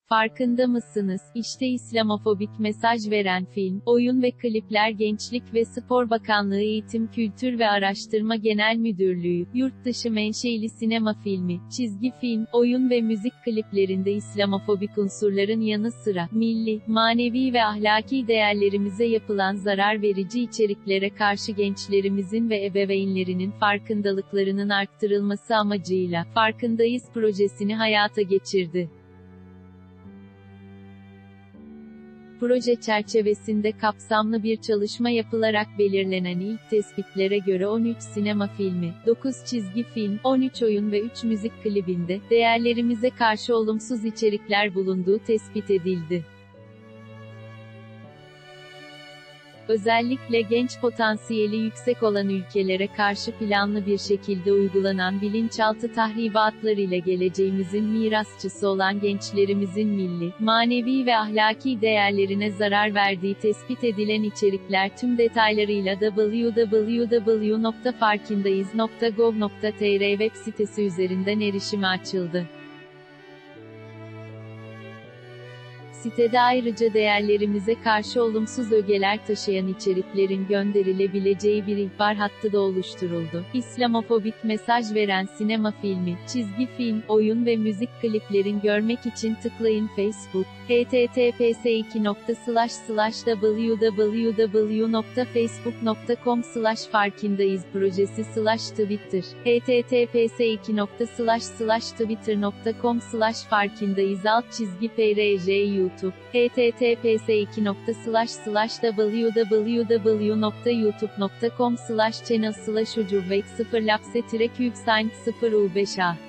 Farkında mısınız? İşte İslamofobik mesaj veren film, oyun ve klipler Gençlik ve Spor Bakanlığı Eğitim Kültür ve Araştırma Genel Müdürlüğü, yurtdışı menşeli sinema filmi, çizgi film, oyun ve müzik kliplerinde İslamofobik unsurların yanı sıra, milli, manevi ve ahlaki değerlerimize yapılan zarar verici içeriklere karşı gençlerimizin ve ebeveynlerinin farkındalıklarının arttırılması amacıyla, Farkındayız projesini hayata geçirdi. Proje çerçevesinde kapsamlı bir çalışma yapılarak belirlenen ilk tespitlere göre 13 sinema filmi, 9 çizgi film, 13 oyun ve 3 müzik klibinde, değerlerimize karşı olumsuz içerikler bulunduğu tespit edildi. Özellikle genç potansiyeli yüksek olan ülkelere karşı planlı bir şekilde uygulanan bilinçaltı tahribatlarıyla geleceğimizin mirasçısı olan gençlerimizin milli, manevi ve ahlaki değerlerine zarar verdiği tespit edilen içerikler tüm detaylarıyla www.farkindayiz.gov.tr web sitesi üzerinden erişime açıldı. Sitede ayrıca değerlerimize karşı olumsuz ögeler taşıyan içeriklerin gönderilebileceği bir ihbar hattı da oluşturuldu. İslamofobik mesaj veren sinema filmi, çizgi film, oyun ve müzik kliplerin görmek için tıklayın Facebook, https://www.facebook.com/farkindayizprojesi/twitter, https://twitter.com/farkindayız_prj YouTube, https://www.youtube.com/channel/ucurvek 0lapse-cubesigned 0u5a